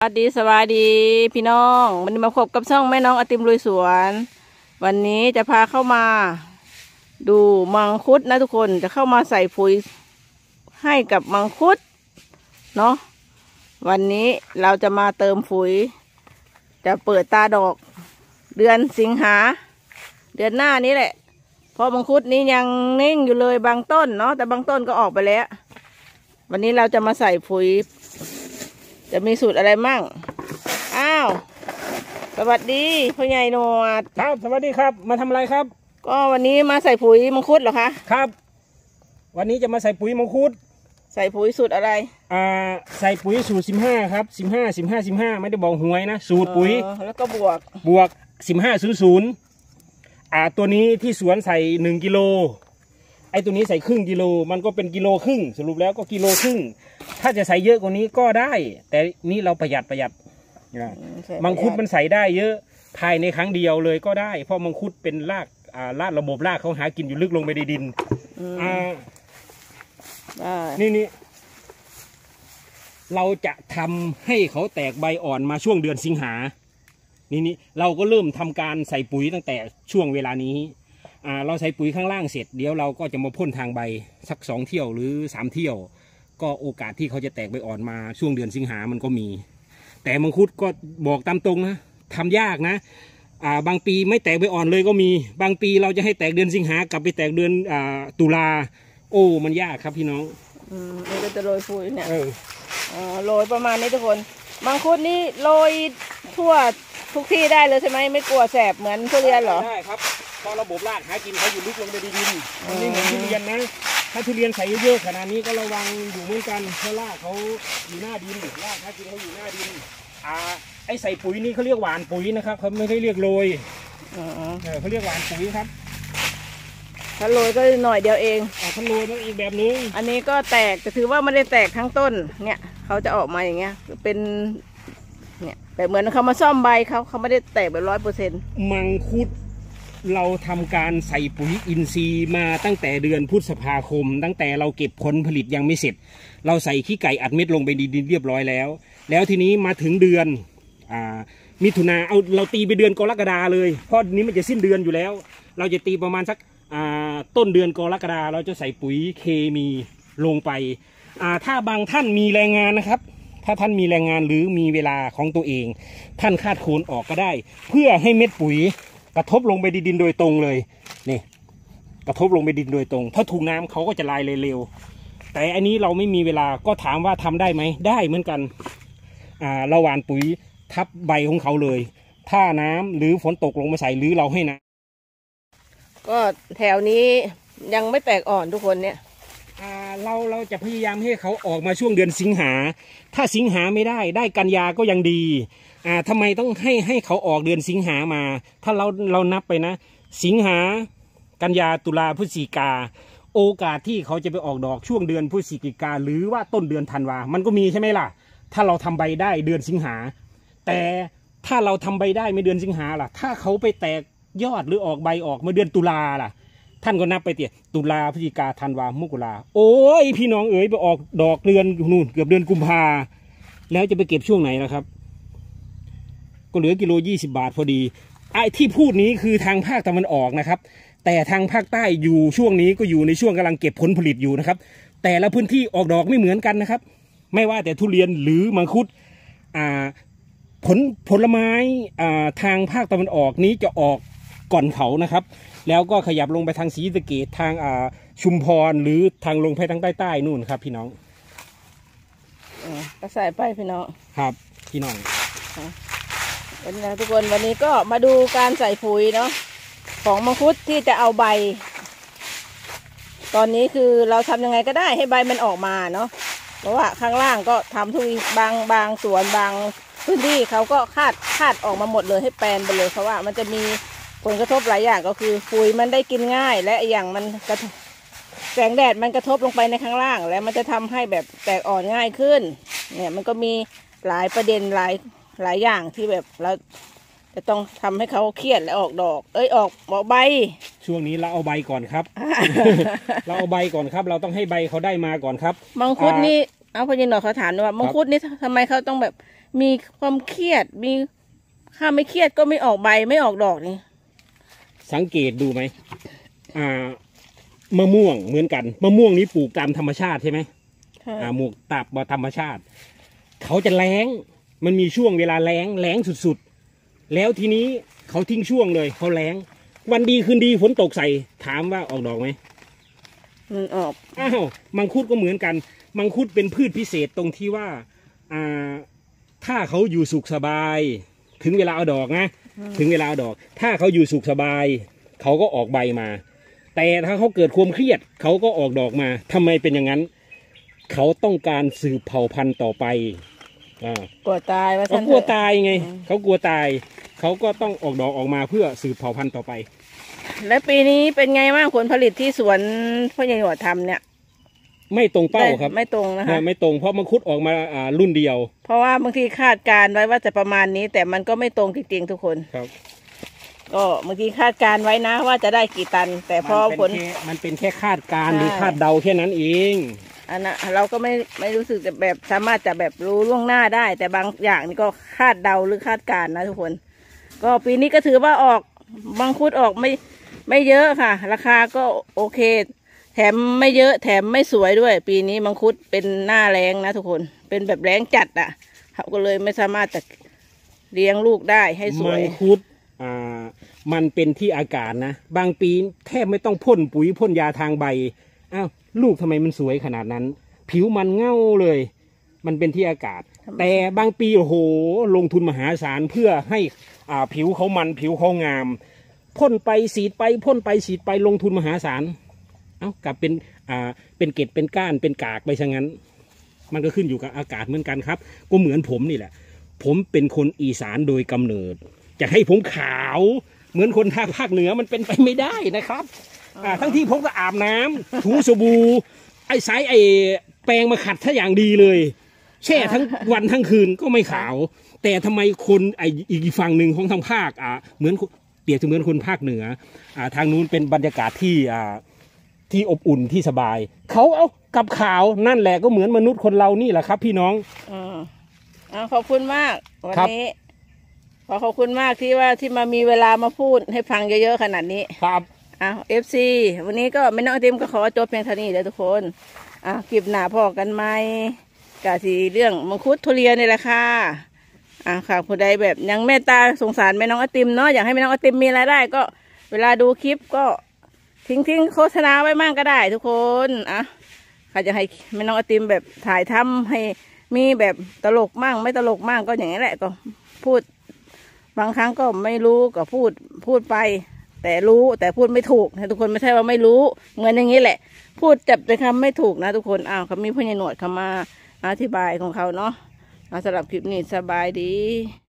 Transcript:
สวัสดีพี่น้องวันนี้มาพบกับช่องแม่น้องไอติมลุยสวนวันนี้จะพาเข้ามาดูมังคุดนะทุกคนจะเข้ามาใส่ปุ๋ยให้กับมังคุดเนาะวันนี้เราจะมาเติมปุ๋ยจะเปิดตาดอกเดือนสิงหาเดือนหน้านี้แหละเพราะมังคุดนี้ยังนิ่งอยู่เลยบางต้นเนาะแต่บางต้นก็ออกไปแล้ววันนี้เราจะมาใส่ปุ๋ยจะมีสูตรอะไรมั่งอ้าวสวัสดีพ่อใหญ่หนวดครับสวัสดีครับมาทำอะไรครับก็วันนี้มาใส่ปุ๋ยมังคุดเหรอคะครับวันนี้จะมาใส่ปุ๋ยมังคุดใส่ปุ๋ยสูตรอะไรใส่ปุ๋ยสูตร15ครับ15ไม่ได้บอกหวยนะสูตรปุ๋ยแล้วก็บวก 1500ตัวนี้ที่สวนใส่1 กิโลไอ้ตัวนี้ใส่ครึ่งกิโลมันก็เป็น1.5 กิโลสรุปแล้วก็1.5 กิโลถ้าจะใส่เยอะกว่านี้ก็ได้แต่นี้เราประหยัดมังคุดมันใส่ได้เยอะภายในครั้งเดียวเลยก็ได้เพราะมังคุดเป็นรากระบบรากเขาหากินอยู่ลึกลงไปในดินนี่เราจะทำให้เขาแตกใบอ่อนมาช่วงเดือนสิงหานี่เราก็เริ่มทำการใส่ปุ๋ยตั้งแต่ช่วงเวลานี้เราใส่ปุ๋ยข้างล่างเสร็จเดี๋ยวเราก็จะมาพ่นทางใบสัก2 เที่ยวหรือ3 เที่ยวก็โอกาสที่เขาจะแตกใบอ่อนมาช่วงเดือนสิงหามันก็มีแต่มังคุดก็บอกตามตรงนะทำยากนะบางปีไม่แตกใบอ่อนเลยก็มีบางปีเราจะให้แตกเดือนสิงหากลับไปแตกเดือนตุลาโอ้มันยากครับพี่น้องนี่ก็จะโรยปุ๋ยเนี่ยโรยประมาณนี้ทุกคนมังคุดนี่โรยทั่วทุกที่ได้เลยใช่ไหมไม่กลัวแสบเหมือนทุเรียนหรอได้ครับเพราะระบบรากหากินเขาอยู่ลึกลงในดินมันไม่เหมือนทุเรียนนะถ้าทุเรียนใส่เยอะขนาดนี้ก็ระวังอยู่เหมือนกันเพราะรากเขาอยู่หน้าดินรากหากินเขาอยู่หน้าดินไอใส่ปุ๋ยนี่เขาเรียกหวานปุ๋ยนะครับเขาไม่ได้เรียกโรยเขาเรียกหวานปุ๋ยครับถ้าโรยก็หน่อยเดียวเองถ้าโรยก็อีกแบบนึงอันนี้ก็แตกแต่ถือว่าไม่ได้แตกทั้งต้นเนี่ยเขาจะออกมาอย่างเงี้ยเป็นเนี่ยแต่เหมือนเขามาซ่อมใบเขาไม่ได้แตกแบบ100% มังคุดเราทำการใส่ปุ๋ยอินทรีย์มาตั้งแต่เดือนพฤษภาคมตั้งแต่เราเก็บผลผลิตยังไม่เสร็จเราใส่ขี้ไก่อัดเม็ดลงไปดินเรียบร้อยแล้วทีนี้มาถึงเดือนมิถุนาเราตีไปเดือนกรกฎาเลยเพราะนี้มันจะสิ้นเดือนอยู่แล้วเราจะตีประมาณสักต้นเดือนกรกฎาเราจะใส่ปุ๋ยเคมีลงไปถ้าบางท่านมีแรงงานนะครับถ้าท่านมีแรงงานหรือมีเวลาของตัวเองท่านคาดโคนออกก็ได้เพื่อให้เม็ดปุ๋ยกระทบลงไปดินโดยตรงเลยนี่กระทบลงไปดินโดยตรงถ้าถูกน้ำเขาก็จะลายเร็วแต่อันนี้เราไม่มีเวลาก็ถามว่าทำได้ไหมได้เหมือนกันเราหว่านปุ๋ยทับใบของเขาเลยถ้าน้ำหรือฝนตกลงมาใส่หรือเราให้น้ำก็แถวนี้ยังไม่แตกอ่อนทุกคนเนี่ยเราจะพยายามให้เขาออกมาช่วงเดือนสิงหาถ้าสิงหาไม่ได้กันยาก็ยังดีทำไมต้องให้เขาออกเดือนสิงหามาถ้าเรานับไปนะสิงหากันยาตุลาพฤศจิกาโอกาสที่เขาจะไปออกดอกช่วงเดือนพฤศจิกาหรือว่าต้นเดือนธันวามันก็มีใช่ไหมล่ะถ้าเราทำใบได้เดือนสิงหาแต่ถ้าเราทำใบได้ไม่เดือนสิงหาล่ะถ้าเขาไปแตกยอดหรือออกใบออกมาเดือนตุลาล่ะท่านก็นับไปเตี๋ยตุลาพฤศจิกาธันวามกราโอ้ยพี่น้องเอ๋ยไปออกดอกเดือนนู่นเกือบเดือนกุมภาแล้วจะไปเก็บช่วงไหนล่ะครับก็เหลือกิโล20 บาทพอดีไอ้ที่พูดนี้คือทางภาคตะวันออกนะครับแต่ทางภาคใต้อยู่ช่วงนี้ก็อยู่ในช่วงกำลังเก็บผลผลิตอยู่นะครับแต่ละพื้นที่ออกดอกไม่เหมือนกันนะครับไม่ว่าแต่ทุเรียนหรือมังคุดผลไม้ทางภาคตะวันออกนี้จะออกก่อนเขานะครับแล้วก็ขยับลงไปทางศรีสะเกษทางชุมพรหรือทางลงไปทางใต้นู่นครับพี่น้องก็ใส่ไปพี่น้องครับพี่น้องวันนี้ทุกคนวันนี้ก็มาดูการใส่ปุ๋ยเนาะของมังคุดที่จะเอาใบตอนนี้คือเราทำยังไงก็ได้ให้ใบมันออกมาเนาะเพราะว่าข้างล่างก็ทำทุกบางสวนบางพื้นที่เขาก็คาดออกมาหมดเลยให้แปลนไปเลยเพราะว่ามันจะมีผลกระทบหลายอย่างก็คือปุ๋ยมันได้กินง่ายและอย่างมันแสงแดดมันกระทบลงไปในข้างล่างแล้วมันจะทำให้แบบแตกอ่อนง่ายขึ้นเนี่ยมันก็มีหลายประเด็นหลายอย่างที่แบบเราจะต้องทำให้เขาเครียดและออกดอกออกใบช่วงนี้เราเอาใบก่อนครับ เราเอาใบก่อนครับเราต้องให้ใบเขาได้มาก่อนครับมังคุดนี่เอาพอยินหน่อยเขาถามว่ามังคุดนี่ทำไมเขาต้องแบบมีความเครียดมีถ้าไม่เครียดก็ไม่ออกใบไม่ออกดอกนี่สังเกตดูไหมมะม่วงเหมือนกันมะม่วงนี้ปลูกตามธรรมชาติใช่ไหมหมวกตับธรรมชาติเขาจะแล้งมันมีช่วงเวลาแล้งสุดๆแล้วทีนี้เขาทิ้งช่วงเลยเขาแล้งวันดีคืนดีฝนตกใส่ถามว่าออกดอกไหมมันออกอ้าวมังคุดก็เหมือนกันมังคุดเป็นพืชพิเศษตรงที่ว่าถ้าเขาอยู่สุขสบายถึงเวลาเอาดอกนะถึงเวลาเอาดอกถ้าเขาอยู่สุขสบายเขาก็ออกใบมาแต่ถ้าเขาเกิดความเครียดเขาก็ออกดอกมาทำไมเป็นอย่างนั้นเขาต้องการสืบเผ่าพันธุ์ต่อไปกลัวตายว่าเขากลัวตายไงเขากลัวตายเขาก็ต้องออกดอกออกมาเพื่อสืบเผ่าพันธุ์ต่อไปและปีนี้เป็นไงบ้างผลผลิตที่สวนพ่อใหญ่หนวดทำเนี่ยไม่ตรงเป้าครับไม่ตรงนะคะไม่ตรงเพราะมังคุดออกมารุ่นเดียวเพราะว่าบางทีคาดการไว้ว่าจะประมาณนี้แต่มันก็ไม่ตรงจริงๆทุกคนครับก็บางทีคาดการไว้นะว่าจะได้กี่ตันแต่พอผลมันเป็นแค่คาดการหรือคาดเดาแค่นั้นเองอันนั้นเราก็ไม่รู้สึกแบบสามารถจะแบบรู้ล่วงหน้าได้แต่บางอย่างนี่ก็คาดเดาหรือคาดการนะทุกคนก็ปีนี้ก็ถือว่าออกมังคุดออกไม่เยอะค่ะราคาก็โอเคแถมไม่เยอะแถมไม่สวยด้วยปีนี้มังคุดเป็นหน้าแรงนะทุกคนเป็นแบบแรงจัดอ่ะเขาก็เลยไม่สามารถจะเลี้ยงลูกได้ให้สวยมังคุดมันเป็นที่อากาศนะบางปีแทบไม่ต้องพ่นปุ๋ยพ่นยาทางใบอ้าวลูกทำไมมันสวยขนาดนั้นผิวมันเง่าเลยมันเป็นที่อากาศแต่บางปีโอ้โหลงทุนมหาศาลเพื่อให้ผิวเขามันผิวเขางามพ่นไปสีดไปพ่นไปสีดไปลงทุนมหาศาลกลับเป็นเกล็ดเป็นก้านเป็นกากไปซะงั้นมันก็ขึ้นอยู่กับอากาศเหมือนกันครับก็เหมือนผมนี่แหละผมเป็นคนอีสานโดยกำเนิดจะให้ผมขาวเหมือนคนทางภาคเหนือมันเป็นไปไม่ได้นะครับทั้งที่ผมก็อาบน้ำถูสบู่ใช้แปรงมาขัดถ้าอย่างดีเลยแช่ทั้งวันทั้งคืนก็ไม่ขาวแต่ทำไมคนอีกฝั่งหนึ่งของทางภาคเหมือนเปรียบเสมือนคนภาคเหนือทางนู้นเป็นบรรยากาศที่อบอุ่นที่สบายเขาเอากับขาวนั่นแหละก็เหมือนมนุษย์คนเรานี่แหละครับพี่น้องขอบคุณมากวันนี้ขอบคุณมากที่มามีเวลามาพูดให้ฟังเยอะๆขนาดนี้ครับ FC วันนี้ก็ไม่น้องติมก็ขอจบเพียงเท่านี้เดี๋ยวทุกคนคลิปหน้าพอกันไหมกะทีเรื่องมังคุดทุเรียนนี่แหละค่ะค่ะผู้ใดแบบยังเมตตาสงสารแม่น้องไอติมเนาะอยากให้แม่น้องไอติมมีรายได้ก็เวลาดูคลิปก็ทิ้งโฆษณาไว้มั่งก็ได้ทุกคนใครจะให้แม่น้องไอติมแบบถ่ายทำให้มีแบบตลกมั่งไม่ตลกมั่งก็อย่างนี้แหละก็พูดบางครั้งก็ไม่รู้ก็พูดไปแต่รู้แต่พูดไม่ถูกนะทุกคนไม่ใช่ว่าไม่รู้เหมือนอย่างนี้แหละพูดจับแต่คำไม่ถูกนะทุกคนเขามีพ่อใหญ่หนวดเขามาอธิบายของเขาเนาะสำหรับคลิปนี้สบายดี